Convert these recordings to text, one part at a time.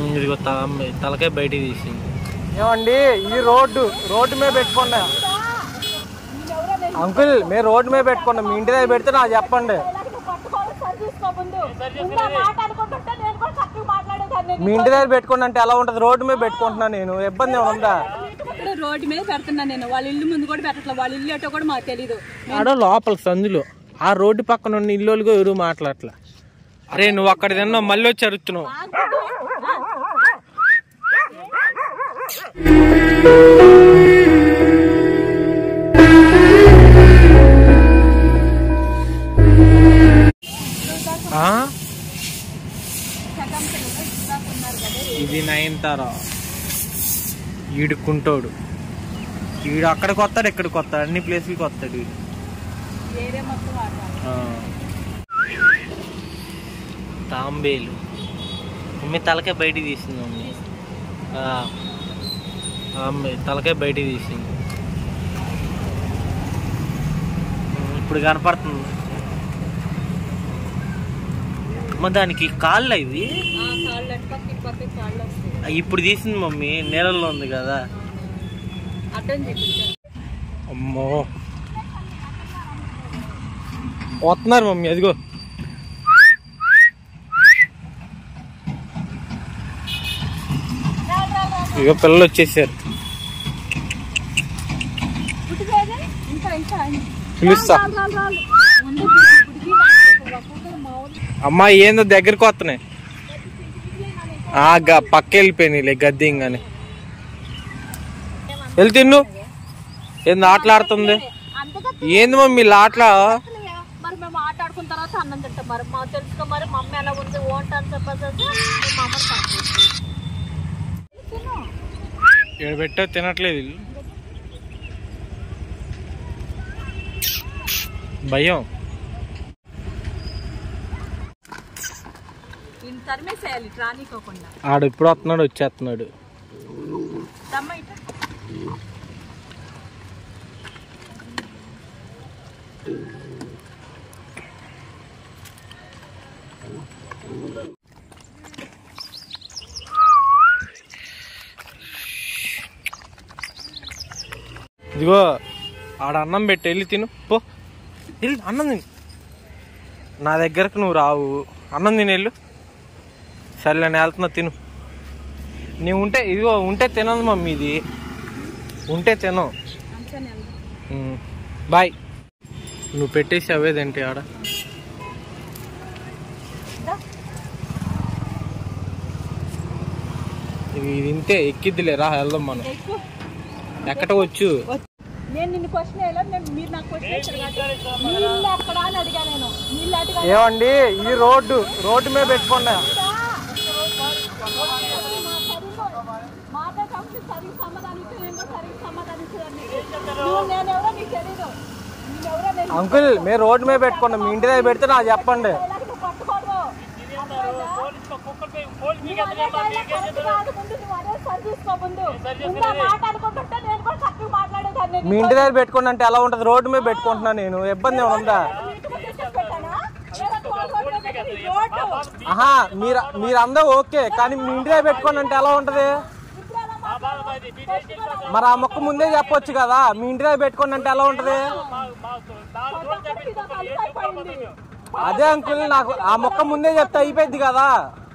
ఇదిగో తలకాయ బయటికి తీసింది. ఏమండి ఈ రోడ్డు మీద పెట్టుకోండి అంకుల్, మీరు రోడ్డు మీద పెట్టుకోండి. మీ ఇంటి దగ్గర పెడితే నాకు చెప్పండి. మీ ఇంటి దగ్గర పెట్టుకోండి అంటే ఎలా ఉంటది? రోడ్డు మీద పెట్టుకుంటున్నా నేను, ఇబ్బంది ఏమన్నా? రోడ్డు మీద పెడుతున్నా నేను, వాళ్ళ ఇల్లు ముందు కూడా పెట్టట్లేదు. వాళ్ళ ఇల్లు ఏటో కూడా మాకు తెలీదు. ఆడ లోపల సందులో ఆ రోడ్డు పక్కన ఉన్న ఇల్లు ఎవరు మాట్లాడట్లా. అరే నువ్వు అక్కడ తిన్నావు, మళ్ళీ వచ్చి అరుస్తున్నావు. ఇది నయనతారా, ఈడుకుంటాడు. ఈడు అక్కడికి వస్తాడు, ఇక్కడికి వస్తాడు, అన్ని ప్లేసులకి వస్తాడు. తాంబేలు మమ్మీ తలకాయ బయటికి తీసింది. మమ్మీ తలకాయ బయటికి తీసింది. ఇప్పుడు కనపడుతుంది. దానికి కాళ్ళు ఇవి ఇప్పుడు తీసింది మమ్మీ, నీళ్ళల్లో ఉంది కదా. అమ్మో వస్తున్నారు మమ్మీ, అదిగో. ఇక పిల్లలు వచ్చేసారు. పిలుస్తా. అమ్మా ఏందో దగ్గరికి వస్తున్నాయి. పక్క వెళ్ళిపోయినాయిలే గద్దింగాని. వెళ్ళి తిన్ను. ఏంది ఆటలాడుతుంది? ఏంది మమ్మీ ఆటలా? ఆడుకున్న తర్వాత అన్నం తింటాం. మరి మాకు తెలుసుకో, మరి మమ్మీ ఎలా ఉంది ఓంటని చెప్పేసి పెట్టా తినట్లేదు. భయం. ఆడు ఇప్పుడు వస్తున్నాడు, వచ్చేస్తున్నాడు. ఇదిగో ఆడ అన్నం పెట్టి వెళ్ళి తిను పో. వెళ్ళి అన్నం తిని. నా దగ్గరకు నువ్వు రావు. అన్నం తిని వెళ్ళు. సరే నేను వెళ్తున్నా, తిను. నీవు ఉంటే ఇదిగో ఉంటే తినదు మమ్మీ, ఇది ఉంటే తిను. బాయ్. నువ్వు పెట్టేసి అవేదేంటి ఆడ? ఇది ఇంతే ఎక్కిద్దిలే, రా వెళ్దాం మనం. ఎక్కడ వచ్చు? ఏమండి ఈ రోడ్డు మీద పెట్టుకోండి. అంకుల్ మీరు రోడ్డు మీద పెట్టుకోండి. మీ ఇంటి దగ్గర పెడితే నాకు చెప్పండి. మీ ఇంటి దగ్గర పెట్టుకోండి అంటే ఎలా ఉంటది? రోడ్డు మీద పెట్టుకుంటున్నా నేను, ఇబ్బంది ఏమన్నా? ఆహా మీరందరూ ఓకే, కానీ మీ ఇంటి దగ్గర పెట్టుకోండి అంటే ఎలా ఉంటది? మరి ఆ మొక్క ముందే చెప్పొచ్చు కదా. మీ ఇంటి దగ్గర పెట్టుకోండి అంటే ఎలా ఉంటది? అదే అంకుల్, నాకు ఆ మొక్క ముందే చెప్తే అయిపోయింది కదా.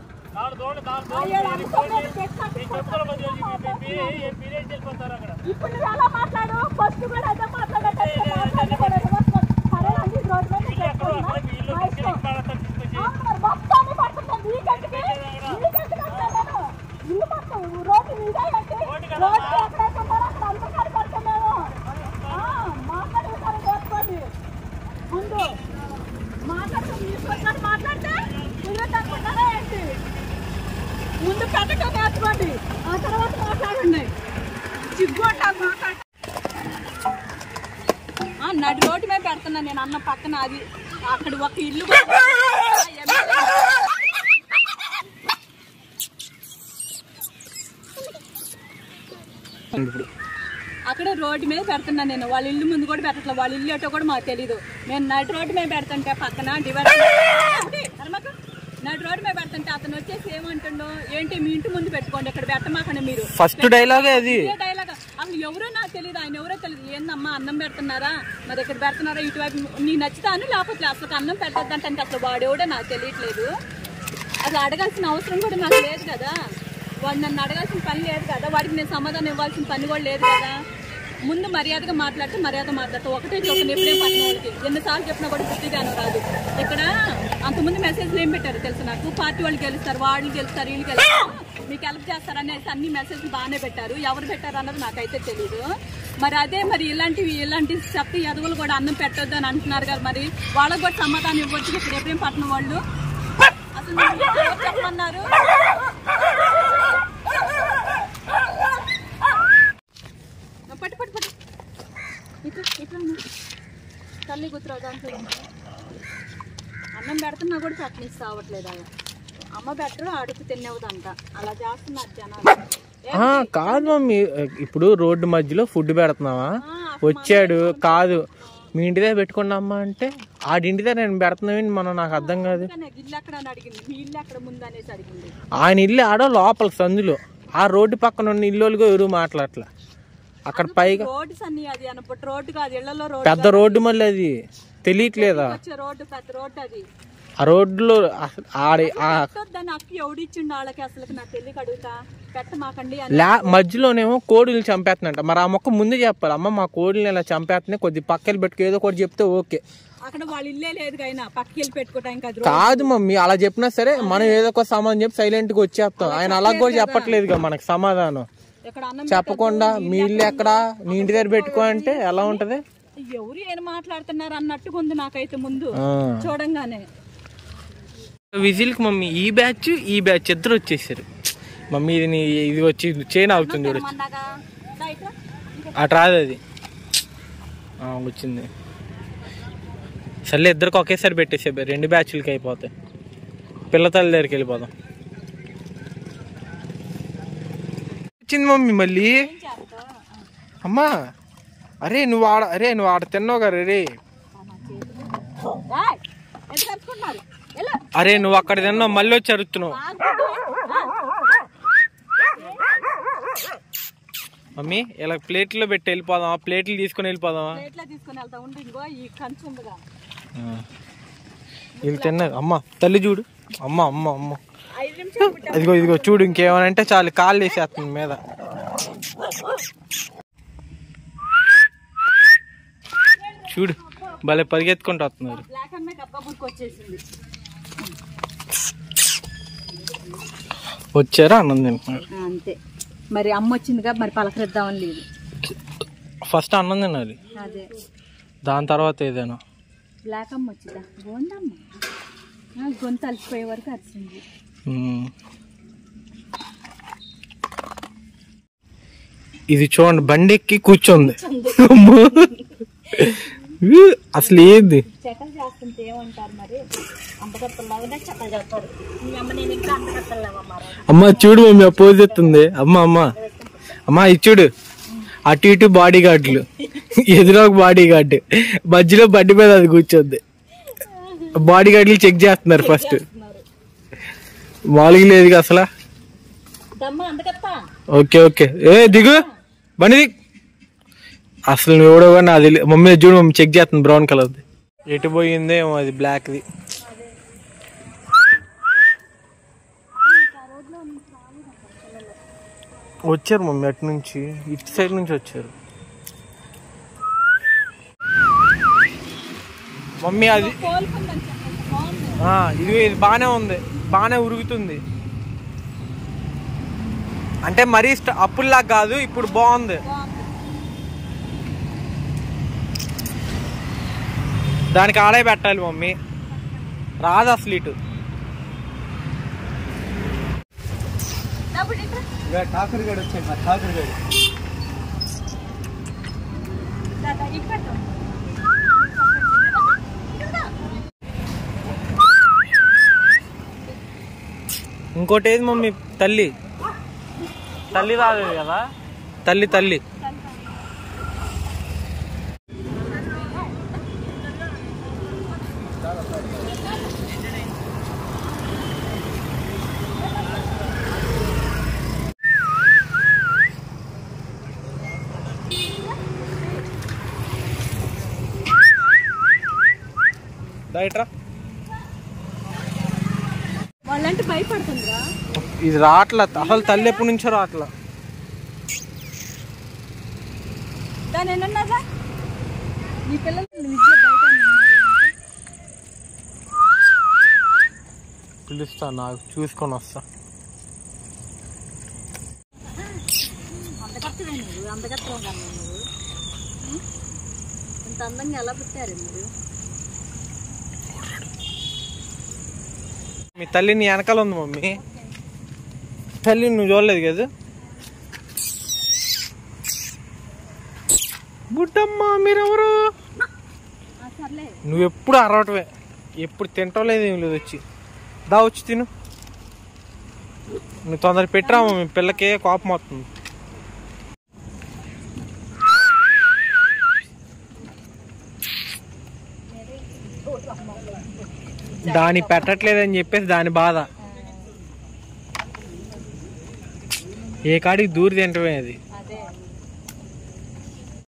ముందు పెట్టక మాట్లాడండి, ఆ తర్వాత మాట్లాడండి. నడి రోడ్డు మీద పెడుతున్నా నేను, అన్న పక్కన. అది అక్కడ ఒక ఇల్లు అక్కడ రోడ్డు మీద పెడుతున్నా నేను, వాళ్ళ ఇల్లు ముందు కూడా పెట్టట్లేదు. వాళ్ళ ఇల్లు ఏటో కూడా మాకు తెలీదు. నేను నడి రోడ్డు మీద పెడుతుంటే పక్కన డివైడర్ నడి రోడ్డు మీద పెడుతుంటే అతను వచ్చేసి ఏమంటుండో, ఏంటి మీ ఇంటి ముందు పెట్టుకోండి, ఇక్కడ పెట్టమాకండి మీరు. ఫస్ట్ డైలాగే అది. డైలాగ్ అసలు ఎవరో నాకు తెలియదు, ఆయన ఎవరో తెలియదు. ఏందమ్మా అన్నం పెడుతున్నారా, మరి ఇక్కడ పెడుతున్నారా, ఇటువైపు నీకు నచ్చుతాను, లేకపోతే అసలు అన్నం పెట్టద్దంటే అసలు వాడేవడో నాకు తెలియట్లేదు. అసలు అడగాల్సిన అవసరం కూడా నాకు లేదు కదా, వాడు నన్ను అడగాల్సిన పని లేదు కదా, వాడికి నేను సమాధానం ఇవ్వాల్సిన పని కూడా లేదు కదా. ముందు మర్యాదగా మాట్లాడితే ఒకటే చెప్పండి. ఎప్పుడేం పట్టిన వాళ్ళకి ఎన్నిసార్లు చెప్పినా కూడా బుద్ధిగానం రాదు. ఇక్కడ అంతకుముందు మెసేజ్లు ఏం పెట్టారు తెలుసు నాకు, పార్టీ వాళ్ళు గెలుస్తారు, వాళ్ళు గెలుస్తారు, వీళ్ళు గెలుస్తారు, మీకు హెల్ప్ చేస్తారు అనేసి అన్ని మెసేజ్లు బాగానే పెట్టారు. ఎవరు పెట్టారు అన్నది నాకైతే తెలీదు. మరి అదే మరి ఇలాంటి చెత్త ఎదవలు కూడా అన్నం పెట్టొద్దు అని అంటున్నారు కదా, మరి వాళ్ళకి కూడా సమాధానం ఇవ్వచ్చు. ఇక్కడ ఎప్పుడేం పట్టిన వాళ్ళు అసలు చెప్పమన్నారు. పట్టు పట్టు పట్టు ఇట్లా తల్లి కూతురు దాంట్లో అన్నం పెడుతున్నా కూడా పెట్టనిస్తా అవ్వట్లేదు. అలా అమ్మ పెట్టరు, అడుగు తినేవదంట. అలా చేస్తున్నారు జనాలు. కాదు మమ్మీ, ఇప్పుడు రోడ్డు మధ్యలో ఫుడ్ పెడుతున్నావా, వచ్చాడు కాదు మీ ఇంటి దగ్గర పెట్టుకోండి అమ్మ అంటే ఆడింటి దగ్గర నేను పెడుతున్నామని మనం నాకు అర్థం కాదు. ఇల్లు ఎక్కడ అని అడిగింది, మీ ఇల్లు ఎక్కడ ముందు అనేసి అడిగింది. ఆయన ఇల్లు ఆడో లోపల సందులో, ఆ రోడ్డు పక్కన ఉన్న ఇల్లు ఎవరు మాట్లాడట్లా. అక్కడ పైగా పెద్ద రోడ్డు మళ్ళీ అది తెలియట్లేదా, ఆ రోడ్లో మధ్యలోనేమో కోడిని చంపేస్తున్నట్ట. మరి ఆ మొక్క ముందు చెప్పాలి, అమ్మ మా కోడిని ఇలా చంపేస్తున్నాయి, కొద్ది పక్కకి పెట్టుకో ఏదో ఒకటి చెప్తే ఓకే. అక్కడ వాళ్ళ ఇల్లే లేదు పక్కకి పెట్టుకోవడానికి కాదు మమ్మీ, అలా చెప్పినా సరే మనం ఏదో ఒక సమాధానం చెప్పి సైలెంట్ గా వచ్చేస్తాం. ఆయన అలా కూడా చెప్పట్లేదుగా మనకి సమాధానం. చెప్పకుండా మీ ఇల్లు ఎక్కడ, నీ ఇంటి దగ్గర పెట్టుకో అంటే ఎలా ఉంటది? ఎవరు ఏం మాట్లాడుతున్నారు అన్నట్టుగా ఉంది నాకైతే ముందు చూడంగానే. విజిల్ కి మమ్మీ ఈ బ్యాచ్ ఇద్దరు వచ్చేసారు. మమ్మీ ఇది వచ్చి చైన్ అవుతుంది చూడొచ్చు, అటు రాదు అది వచ్చింది. సర్లే ఇద్దరికి ఒకేసారి పెట్టేసే, 2 బ్యాచ్లకి అయిపోతాయి. పిల్లతల్లి దగ్గరికి వెళ్ళిపోదాం. వచ్చింది మమ్మీ మళ్ళీ. అమ్మా అరే నువ్వు ఆడ తిన్నావు కదా రే, అరే నువ్వు అక్కడ తిన్నావు మళ్ళీ వచ్చి అరుస్తున్నావు. మమ్మీ ఇలా ప్లేట్లో పెట్టి వెళ్ళిపోదామా, ప్లేట్లు తీసుకుని వెళ్ళిపోదామా? వీళ్ళు తిన్నారు. అమ్మ తల్లి చూడు, అమ్మ అమ్మ అమ్మ ఇదిగో చూడు, ఇంకేమనంటే చాలు కాళ్ళు వేసేస్తుంది మీద. చూడు భలే పరిగెత్తుకుంటూ వస్తున్నారు. వచ్చారా అన్నం తింటున్నారు అంతే. మరి అమ్మ వచ్చిందిగా, మరి పలకరిద్దామని లేదు. ఫస్ట్ అన్నం తినాలి, దాని తర్వాత ఏదైనా. బ్లాక్ అమ్మ వచ్చిందా, బాగుందమ్మ, గొంతు అలసిపోయే వరకు అరిచింది. ఇది చూడండి బండి ఎక్కి కూర్చోంది. అసలు ఏంది చెక్కలు చేస్తుంటే ఏమంటారు మరి, అంతకత్తలాగానే చెక్కలు చేస్తారు. మీ అమ్మ నేను ఇంకా అంతకత్తలేవమ్మా. అమ్మ చూడు మమ్మీ పోజెత్తుంది. అమ్మ ఇది చూడు, అటు ఇటు బాడీ గార్డులు, ఎదురు ఒక బాడీ గార్డు, మధ్యలో బండి మీద అది కూర్చోద్ది. బాడీ గార్డులు చెక్ చేస్తున్నారు ఫస్ట్, మామూలుగా లేదు అసలు. ఓకే దిగు బండి దిగు. అసలు నువ్వు ఎవడో కానీ అది మమ్మీ చూడు, మమ్మీ చెక్ చేస్తుంది బ్రౌన్ కలర్ది. ఎటు పోయిందే అది బ్లాక్ది. వచ్చారు మమ్మీ అటు నుంచి, ఇటు సైడ్ నుంచి వచ్చారు మమ్మీ. అది ఇది బాగానే ఉంది, బాగానే ఉరుగుతుంది. అంటే మరీ అప్పుల్లా కాదు, ఇప్పుడు బాగుంది. దానికి ఆడే పెట్టాలి మమ్మీ, రాదు అసలు ఇటు. ఠాకూర్గడ్ వచ్చాయి, ఠాకూర్గడ్. ఇంకోటి ఏది మమ్మీ, తల్లి రాదు కదా, తల్లి రైట్రా. వాళ్ళంటే భయపడుతుందా? ఇది రాట్లా అసలు, తల్లి ఎప్పటి నుంచో రాట్లా. దాని ఏమన్నారా నీ పిల్లలు బయట పిలుస్తా, నాకు చూసుకొని వస్తా. అందగత్తవే నువ్వు, అందగత్తవ కన్నా నువ్వు. ఇంత అందంగా ఎలా పుట్టారు మీరు? మీ తల్లి నీ వెనకాల ఉంది మమ్మీ. తల్లి నువ్వు చూడలేదు కదా. బుడ్డమ్మ మీరెవరు? సర్లే నువ్వు ఎప్పుడు అరవటమే, ఎప్పుడు తింటలేదు ఏం లేదు. వచ్చి దా వచ్చి తిను. నువ్వు తొందర పెట్టరాము, మీ పిల్లకే కోపం వస్తుంది. దాన్ని పెట్టట్లేదని చెప్పేసి దాని బాధ. ఏ కాడికి దూరి తింటమే అది.